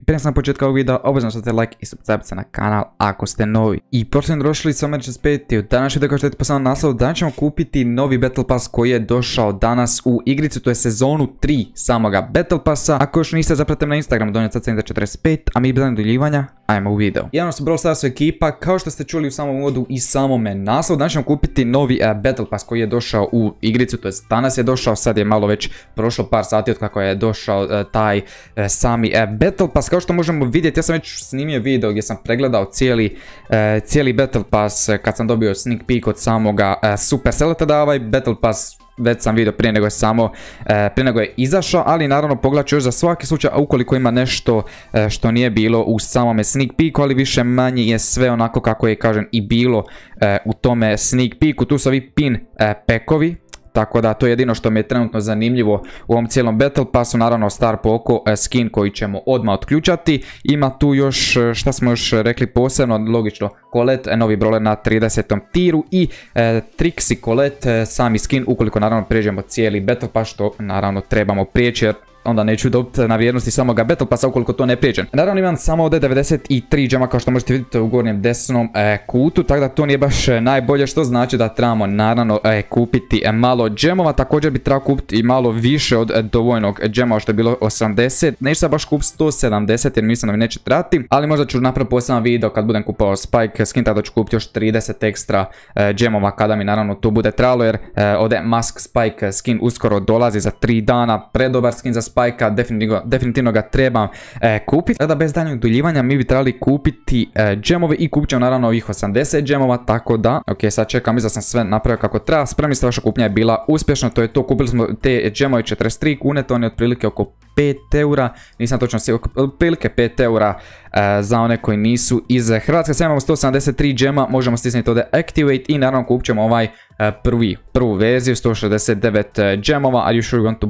Prije sam početka ovog videa, obavezno stavite like i subscribe se na kanal ako ste novi. I pošto smo došli sa Emergency Speti, u današnjoj video kao što je po samom naslovu, danas ćemo kupiti novi Battle Pass koji je došao danas u igricu, to je sezonu 3 samoga Battle Passa. Ako još niste, zapratite na Instagramu donjacacenda45, a mi bez duljivanja, ajmo u video. Javno su Brawl Stars ekipa, kao što ste čuli u samom uvodu i samome naslovu, danas ćemo kupiti novi Battle Pass koji je došao u igricu, to je danas je došao, sad je malo već prošlo par sati od kako je došao taj sami Battle Pass. Kao što možemo vidjeti, ja sam već snimio video gdje sam pregledao cijeli Battle Pass kad sam dobio sneak peek od samoga Supercella, tada ovaj Battle Pass već sam vidio prije nego je izašao, ali naravno pogledat ću još za svaki slučaj, a ukoliko ima nešto što nije bilo u samome sneak peeku, ali više manje je sve onako kako je kažem i bilo u tome sneak peeku. Tu su ovi pin packovi. Tako da to je jedino što mi je trenutno zanimljivo u ovom cijelom Battle Passu, naravno Star Poco skin koji ćemo odmah otključati. Ima tu još, šta smo još rekli posebno, logično, Colette, novi brawler na 30. tiru i Trixie Colette, sami skin, ukoliko naravno prijeđemo cijeli Battle Pass, što naravno trebamo prijeći jer onda neću dobiti na vrijednosti samoga Battle Passa ukoliko to ne prijeđem. Naravno imam samo ovdje 93 džema kao što možete vidjeti u gornjem desnom kutu, tako da to nije baš najbolje, što znači da trebamo naravno kupiti malo džemova. Također bi trebao kupiti i malo više od dovoljnog džemova što je bilo 80. Neću sad baš kupiti 170 jer mislim da mi neće trebati, ali možda ću napraviti poseban video kad budem kupovao Spike skin, tako da ću kupiti još 30 ekstra džemova kada mi naravno to bude trebalo, jer ovdje Mask Spike skin uskoro dolazi za 3 dana, predobar skin za Spike-a, definitivno ga trebam kupiti. Sada bez daljnjeg duljivanja mi bi trebali kupiti džemove i kupit ćemo naravno ovih 80 džemova, tako da, ok, sad čekam, mislim da sam sve napravio kako treba. Spremni ste, vaša kupnja je bila uspješna, to je to, kupili smo te džemove 43 kune, to je otprilike oko 5 eura, nisam točno siguran, otprilike 5 eura za one koji nisu iz Hrvatske. Sad imamo 173 džema, možemo stisnuti ovdje Activate i naravno kupit ćemo ovaj prvu verziju, 169 džemova. Are you sure you want to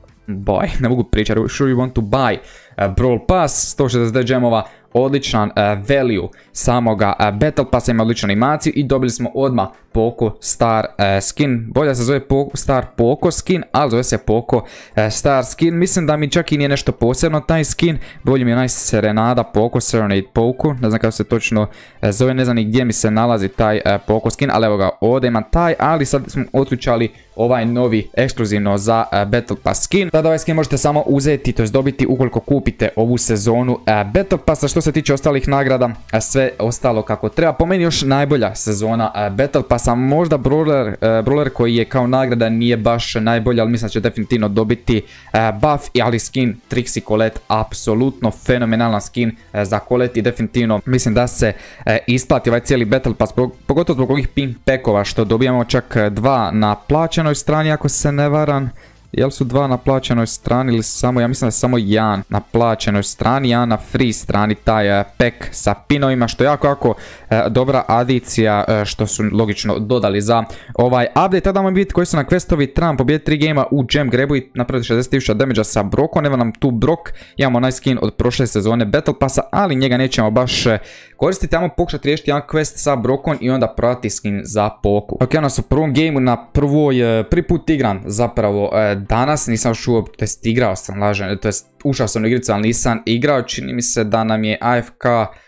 ne mogu pričati, sure you want to buy Brawl Pass, 160 džemova, odličan value samoga Battle Passa, ima odličnu animaciju i dobili smo odmah Poco Star skin. Bolje se zove Star Poco skin, ali zove se Poco Star skin. Mislim da mi čak i nije nešto posebno taj skin, bolje mi je onaj Serenada Poco, Serenade Poco, ne znam kako se točno zove, ne znam ni gdje mi se nalazi taj Poco skin, ali evo ga, ovdje imam taj, ali sad smo otključali ovaj novi ekskluzivno za Battle Pass skin. Tada ovaj skin možete samo uzeti, to je dobiti ukoliko kupite ovu sezonu Battle Passa. Što se tiče ostalih nagrada, sve ostalo kako treba. Po meni još najbolja sezona Battle Passa, možda brawler koji je kao nagrada nije baš najbolja, ali mislim da će definitivno dobiti buff, ali skin Trixie Colette, apsolutno fenomenalan skin za Colette i definitivno mislim da se isplati ovaj cijeli Battle Pass, pogotovo zbog ovih pin packova što dobijamo, čak 2 na plaćenoj strani ako se ne varam. Jel su 2 na plaćenoj strani ili samo, ja mislim da je samo 1 na plaćenoj strani, 1 na free strani, taj pack sa pinovima, što je jako dobra adicija što su logično dodali za ovaj update. Tada vam vidjeti koji su na questovi, trebam pobijediti 3 gema u Gem Grabu i napraviti 60.000 damage sa Brokom. Evo nam tu Brok, imamo onaj skin od prošle sezone Battle Passa, ali njega nećemo baš koristiti, ajmo pokušati riješiti jedan quest sa Brokom i onda prodati skin za Poku. Ok, nas u prvom gameu na prvi put igram zapravo danas, nisam još uopće igrao sam, lažem, to jest ušao sam u igricu, ali nisam igrao, čini mi se da nam je AFK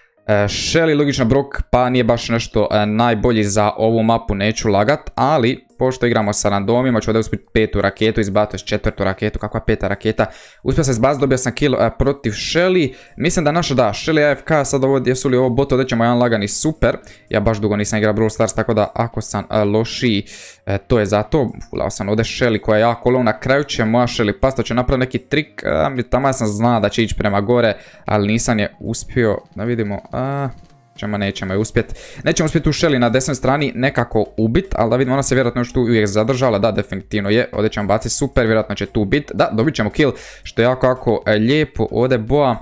Shelly, logično Brok, pa nije baš nešto najbolji za ovu mapu, neću lagat, ali pošto igramo sa randomima, ću ovdje uspjeti 5. raketu izbaciti, to je 4. raketu, kakva 5. raketa, uspio sam izbaciti, dobio sam kill protiv Shelly, mislim da naša Shelly AFK, sad ovo, jesu li ovo bot, ovdje ćemo jedan lagani super, ja baš dugo nisam igrao Brawl Stars, tako da ako sam lošiji, to je zato, fulao sam ovdje Shelly koja je jako low, na kraju će moja Shelly pasta, će napraviti neki trik, tamo ja sam znao da će ići prema gore, ali nisam je uspio, da vidimo, nećemo je uspjeti. Nećemo uspjeti u Shelly na desnoj strani nekako ubit, ali da vidimo, ona se vjerojatno još tu uvijek zadržala, da, definitivno je, ovdje ćemo baciti super, vjerojatno će tu bit, da, dobit ćemo kill, što je jako lijepo, ovdje boa,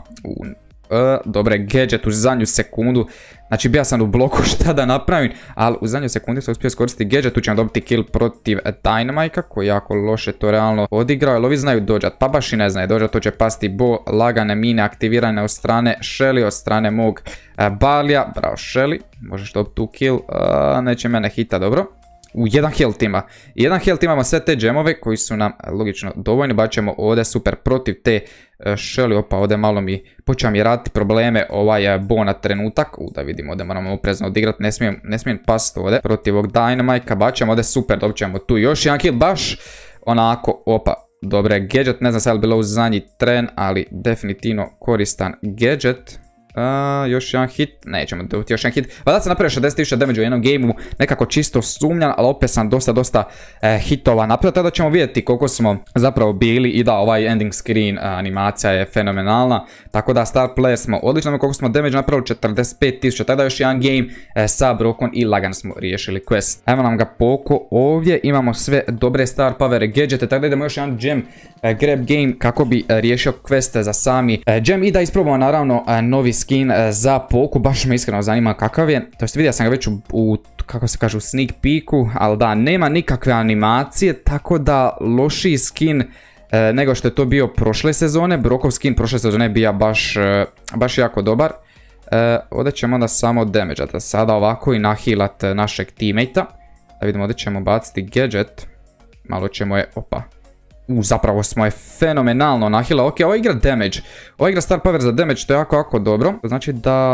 dobre, gadget u zadnju sekundu, znači bija sam u bloku šta da napravim, ali u zadnjoj sekundi sam uspio iskoristiti gadget, tu ćemo dobiti kill protiv Dynamika koji jako loše to realno odigrao, jer ovi znaju dođat, pa baš i ne znaju dođat, to će pasti bo, lagane mine aktivirane od strane Shelly, od strane mog Barlija, bravo Shelly, možeš dobiti tu kill, neće mene hita, dobro. U jedan health ima. Jedan health imamo sve te džemove koji su nam logično dovoljni. Baćemo ovdje super protiv te Shelly, opa, ovdje malo mi počeo mi raditi probleme ovaj Bo na trenutak. Da vidimo, ovdje moramo oprezno odigrati, ne smijem pasti ovdje protiv ovog Dynamika, bačemo ovdje, super, dobit ćemo tu još jedan kill, baš onako, opa, dobre, gadget, ne znam sad je li bilo u zadnji tren, ali definitivno koristan gadget. Još jedan hit, nećemo dobiti još jedan hit. Da sam napravio 60.000 damage u jednom gameu, nekako čisto sumnjan, ali opet sam dosta hitova napravio, tada ćemo vidjeti koliko smo zapravo bili i da ovaj ending screen animacija je fenomenalna, tako da star player smo odlično, koliko smo damage napravili 45.000, tada još jedan game sa Brokom i lagano smo riješili quest. Evo nam ga Poco ovdje, imamo sve dobre star power gadgete, tako da idemo još jedan gem grab game kako bi riješio quest za sami gem i da isprobamo naravno novi skin za Poco, baš me iskreno zanima kakav je, to jest vidio sam ga već u kako se kaže u sneak peeku, ali da, nema nikakve animacije, tako da lošiji skin nego što je to bio prošle sezone. Brokov skin prošle sezone je bio baš jako dobar. Ovdje ćemo onda samo damage-ati sada ovako i nahilat našeg teammate-a. Da vidimo, ovdje ćemo baciti gadget, malo ćemo je, opa. Zapravo smo je fenomenalno nahila. Ok, ovo igra damage. Ovo igra star power za damage, to je jako dobro. To znači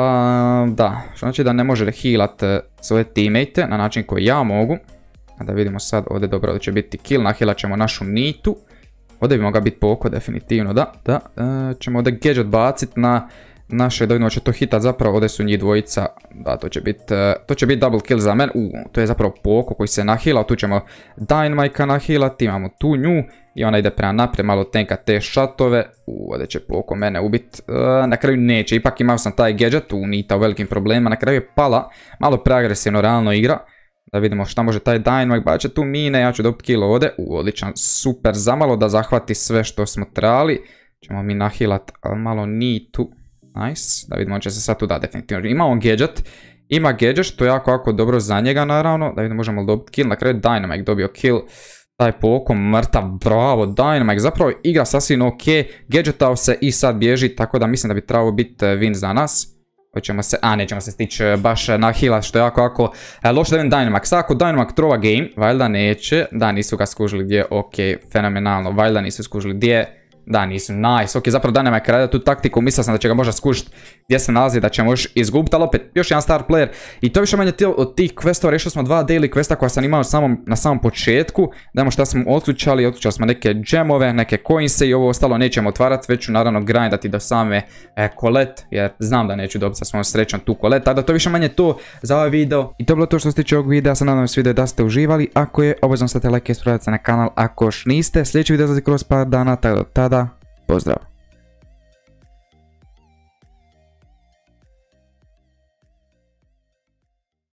znači da ne može healat svoje teammate na način koji ja mogu. Da vidimo sad, ovdje dobro, ovdje će biti kill, nahilat ćemo našu Nitu. Ovdje bi mogao biti Poco, definitivno, da. Ćemo ovdje gadget bacit na naše, da vidimo će to hitat zapravo, ovdje su njih dvojica, da, to će biti double kill za men. To je zapravo Poco koji se nahila, tu ćemo Dynamika nahilati, imamo tu nju i ona ide prema naprijed, malo tenka te šatove. Ovdje će Poco mene ubit, na kraju neće, ipak imao sam taj gadget, Nita u velikim problemima, na kraju je pala, malo preagresivno realno igra. Da vidimo šta može taj Dynamik, baće tu mine, ja ću dobiti kill ovdje, odličan, super, zamalo da zahvati sve što smo trebali. Ćemo mi nahilat malo Nitu. Nice, da vidimo, on će se sad tu da definitivno. Ima on gadget, što je jako dobro za njega naravno. Da vidimo, možemo li dobiti kill, na kraju Dynamik dobio kill. Taj Poco mrtav, bravo, Dynamik zapravo igra sasvim ok, gadgetao se i sad bježi, tako da mislim da bi trebao biti win za nas. Nećemo se stići baš na heala, što je jako loš da vidim Dynamik. Sad ako Dynamik trova game, valjda neće, da nisu ga skužili gdje, ok, fenomenalno, valjda nisu skužili gdje. Da, nisu, nice, ok, zapravo Dynamik radi tu taktiku, mislio sam da će ga možda skušiti gdje se nalazi, da ćemo još izgubiti, ali opet, još jedan star player. I to više manje od tih questova, riješili smo 2 daily questa koja sam imao na samom početku. Dajmo šta smo otključali smo neke gemove, neke coinse i ovo ostalo nećemo otvarati, već ću naravno grindati do same Colette, jer znam da neću dobiti sa svojom srećom tu Colette. Tako da to više manje to za ovaj video. I to je bilo to što se tiče ovog videa, sam nadam se da ste uživali, ako je, obavezno stavite like i subscribe na kanal ako još niste. Sljedeći video izlazi kroz par dana, tako da tada, pozdrav!